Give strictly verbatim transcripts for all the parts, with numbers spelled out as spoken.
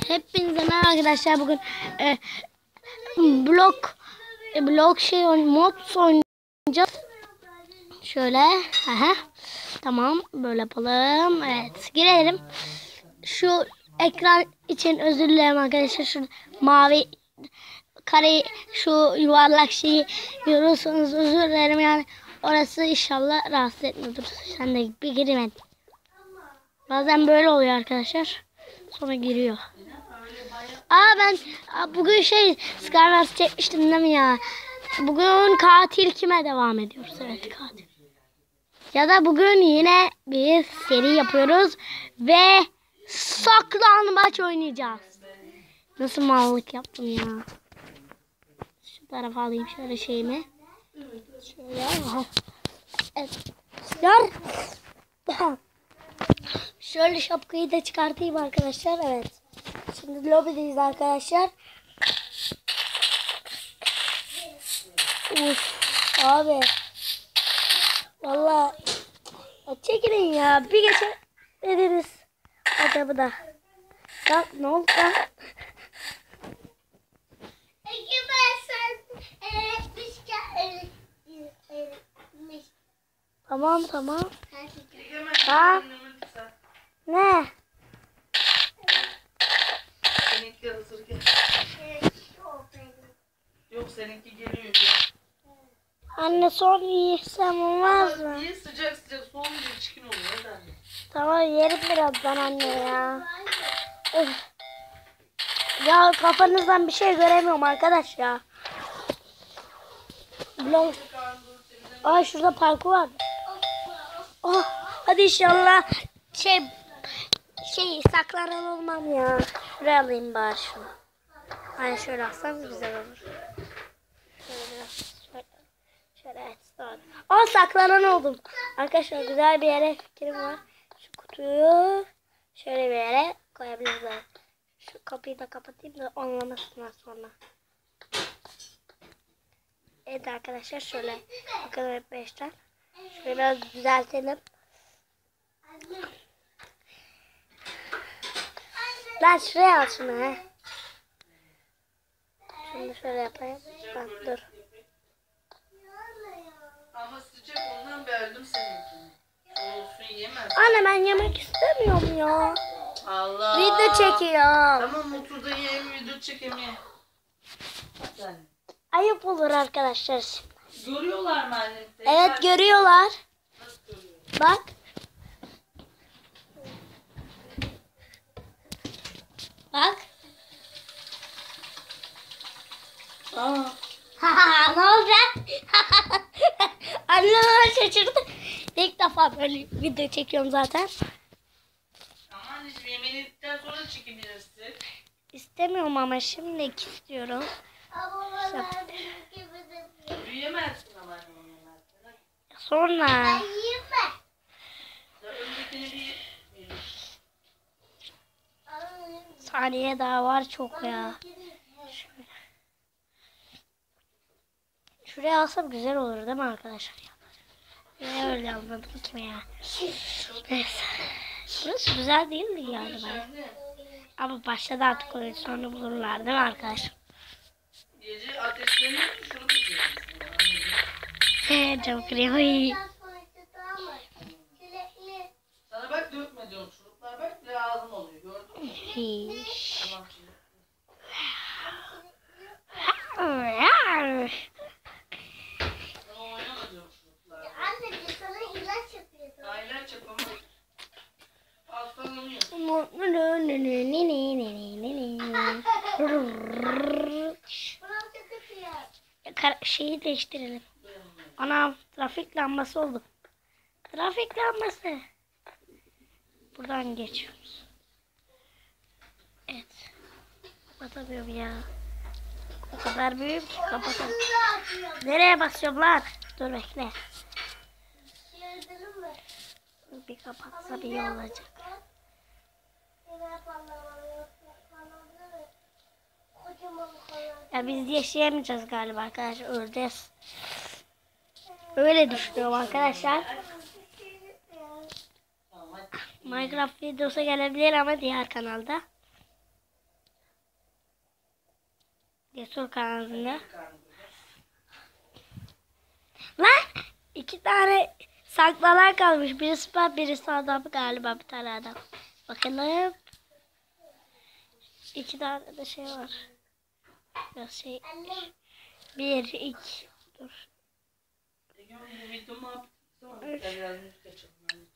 Hepinize merhaba arkadaşlar. Bugün e, blok e, blok şey mod oynayacağız. Şöyle, aha. Tamam, böyle yapalım. Evet, girelim. Şu ekran için özür dilerim arkadaşlar. Şu mavi kare, şu yuvarlak şeyi görüyorsanız özür dilerim. Yani orası inşallah rahatsız etmiyordur. Sen de bir girmedin. Bazen böyle oluyor arkadaşlar. Sonra giriyor. Aa ben bugün şey Skywars çekmiştim değil mi ya? Bugün katil kime devam ediyoruz? Evet, katil. Ya da bugün yine bir seri yapıyoruz ve saklambaç oynayacağız. Nasıl mallık yaptım ya? Şu tarafa alayım şöyle şeyimi. Şöyle. Evet. Şöyle şapkayı da çıkartayım arkadaşlar. Evet. Şimdi lobideyiz arkadaşlar. Uf, abi. Vallahi çekilin ya. Bir geçe dediniz. Adamı da. Lan ne oldu lan? Tamam tamam. Ha? Ne? Seninki hazır gel. Yok seninki geliyor. Anne son yiysem olmaz mı? İyi sıcak sıcak soğuyunca çikin oluyor. Hadi anne. Tamam yerim birazdan anne ya. Öf. Ya kafanızdan bir şey göremiyorum arkadaş ya. Blok. Aa şurada parkur var. Oh, hadi inşallah şey şey saklanan olmam ya. Şuraya alayım bari şunu. Hani şöyle alsam güzel olur. Şöyle şöyle. Şöyle evet. Doğru. Aa saklanan oldum. Arkadaşlar güzel bir yere fikrim var. Şu kutuyu şöyle bir yere koyabiliriz. Şu kapıyı da kapatayım da anlamasınlar sonra. Evet arkadaşlar şöyle bakalım hep beşten. Şöyle biraz düzeltelim. Lan şuraya al şunu he. Şunu şöyle yapayım. Bak dur. Ama sıcak ondan verdim seninkini. Soğusun yemez. Anne ben yemek istemiyorum ya. Allah. Video çekiyor. Tamam otur da ye video çekeyim ye. Hadi. Ayıp olur arkadaşlar şimdi. Görüyorlar mı annem? Evet görüyorlar. Nasıl görüyor? Bak. Bak. Aa. Ha ne olacak? Annem şaşırdı. İlk defa böyle video çekiyorum zaten. Aman anneciğim yemeğini yedikten sonra çekebilirsin. İstemiyorum ama şimdi istiyorum. Büyüyemezsin ama annem yemezsin. Sonra. Ya öndekini bir Saniye daha var çok ya. Şöyle. Şuraya alsam güzel olur değil mi arkadaşlar? Ne öyle anladım ki ya. Neyse. Burası güzel değil mi yani ben? Ama başladı artık oyun sonra bulurlar değil mi arkadaşlar? gece ateşlenir şunu tutuyorsun. He çok kırıyor. Sana bak dökme diyorum şuruplar bak lazım oluyor gördün mü? Hiş. Tamam şimdi. Tamam oynama diyorum şuruplar. Anne sana ilaç yapıyordum. Daha ilaç yapamam. Hastalanıyor. Kar şeyi değiştirelim. Ana trafik lambası oldu. Trafik lambası. Buradan geçiyoruz. Evet. Kapatamıyorum ya. O kadar büyük ki kapatamıyorum. Nereye basıyorum lan? Dur bekle. Bir kapatsa bir iyi olacak. Ya biz yaşayamayacağız galiba arkadaşlar. Öleceğiz. Öyle düşünüyorum arkadaşlar. Minecraft videosu gelebilir ama diğer kanalda. Cesur kanalında. Lan iki tane saklanan kalmış. Birisi ben, birisi adam galiba, bir tane adam. Bakalım. İki tane de şey var. Biraz şey. Bir, iki. Dur. Bu videomu yaptım. Biraz müzik açalım.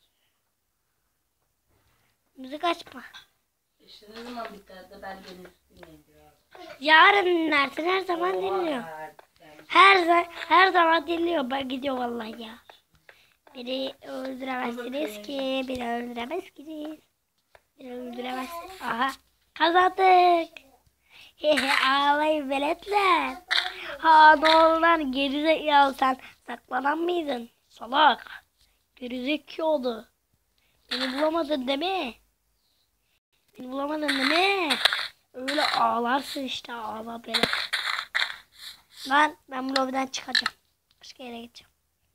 Müzik açma. İşte ne zaman biter de ben deniz dinleyeyim biraz. Yarın dinlersin, her zaman dinliyor. Her zaman her zaman dinliyor. Ben gidiyor vallahi ya. Biri öldüremezsiniz ki, biri öldüremezsiniz. Biri öldüremezsiniz. Aha, kazandık. Hehe, ağlayın veletler. Ha ne oldu lan, gerizekalı sen saklanan mıydın? Salak. Gerizekalı. Beni bulamadın değil mi? Beni bulamadın değil mi? Öyle ağlarsın işte, ağla böyle. Lan ben bu lobiden çıkacağım. Başka yere gideceğim.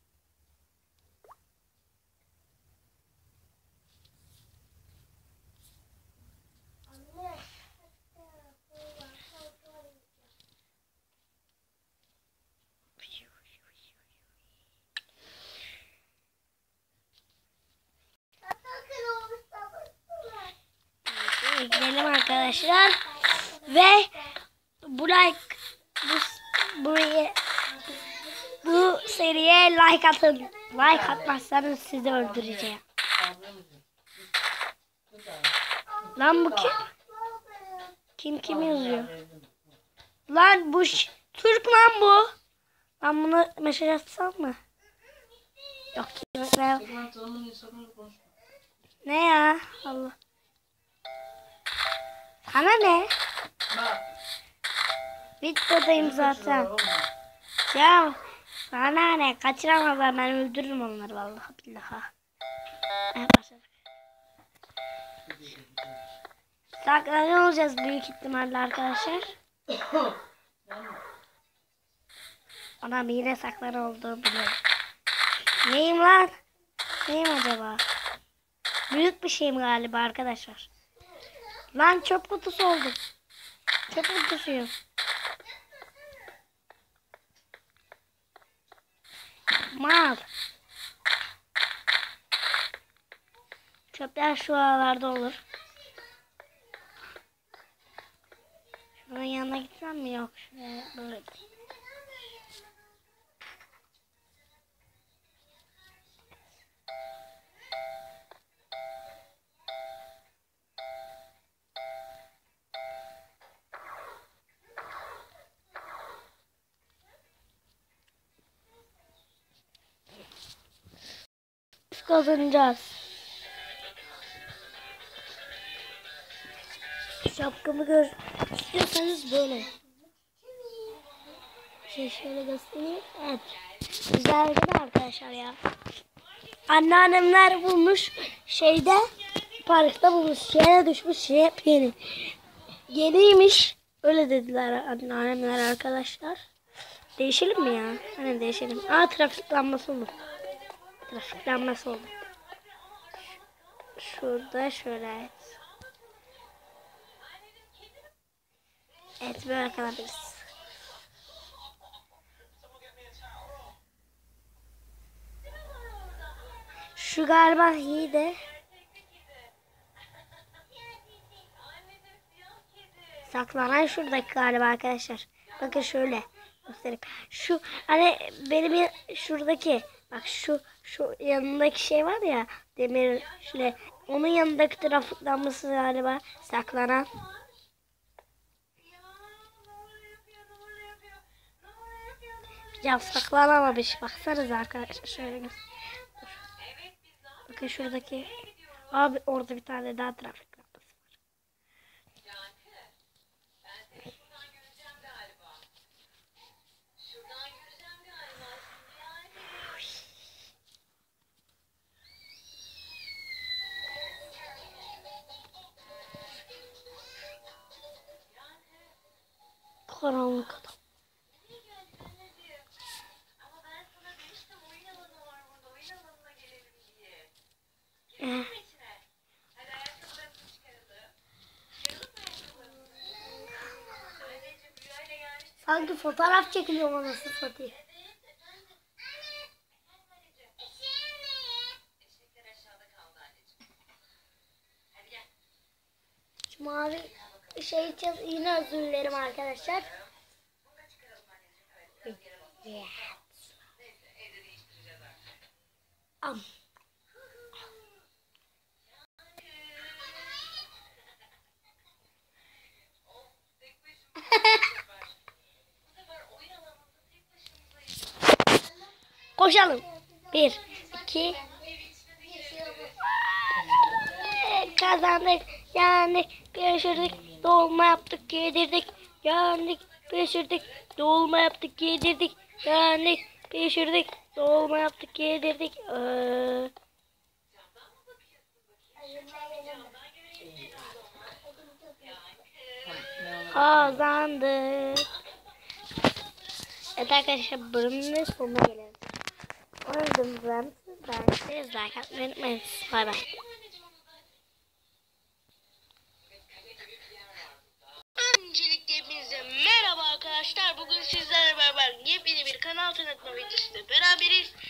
Gidelim arkadaşlar. Ve bu like bu buraya bu seriye like atın. Like atmazsanız sizi öldüreceğim. Lan bu kim? Kim kim yazıyor? Lan bu ş- Türk lan bu. Ben bunu mesaj atsam mı? Yok. Ne, ne ya? Allah. Sana ne? Videodayım zaten. Ya sana ne? Kaçıramazlar, ben öldürürüm onları vallahi billahi. Evet, başladık. Saklanıyor olacağız büyük ihtimalle arkadaşlar. Ona bir yine saklan olduğu biliyorum. Neyim lan? Neyim acaba? Büyük bir şeyim galiba arkadaşlar. Lan çöp kutusu oldum. Çöp kutusuyum. Mal. Çöpler şu aralarda olur. Şunun yanına gitsem mi? Yok. Şuraya böyle. Kazanacağız. Şapkamı gör istiyorsanız böyle. Şey şöyle göstereyim. Evet. Güzel değil mi arkadaşlar ya? Anneannemler bulmuş şeyde, parkta bulmuş. Yere düşmüş yepyeni. Yeniymiş. Öyle dediler anneannemler arkadaşlar. Değişelim mi ya? Hani değişelim. Aa, trafik lambası olur. Trafik lambası oldu. Şurada şöyle, evet. Evet, böyle kalabiliriz. Şu galiba iyi de. Saklanan şuradaki galiba arkadaşlar. Bakın şöyle göstereyim. Şu hani benim şuradaki, bak şu şu yanındaki şey var ya, demir şöyle, onun yanındaki trafik lambası galiba saklanan. Ya saklanamamış. Baksanıza arkadaşlar, şöyle göster. Bakın şuradaki. Abi orada bir tane daha trafik lambası var. Karanlık adam. Eh. Sanki fotoğraf çekiliyor bana, nasıl satayım. Şu mavi şey için yine özür dilerim arkadaşlar. Am. Koşalım. Bir, iki. Kazandık, yendik, pişirdik, dolma yaptık, yedirdik, yendik, pişirdik, dolma yaptık, yedirdik, yendik, pişirdik, dolma yaptık, yedirdik. Ee... Kazandık. Evet arkadaşlar, bölümün sonuna gelelim. O yüzden ben sizden like atmayı unutmayın. Bay bay. Öncelikle hepinize merhaba arkadaşlar. Bugün sizlerle beraber yepyeni bir kanal tanıtma videosuyla beraberiz.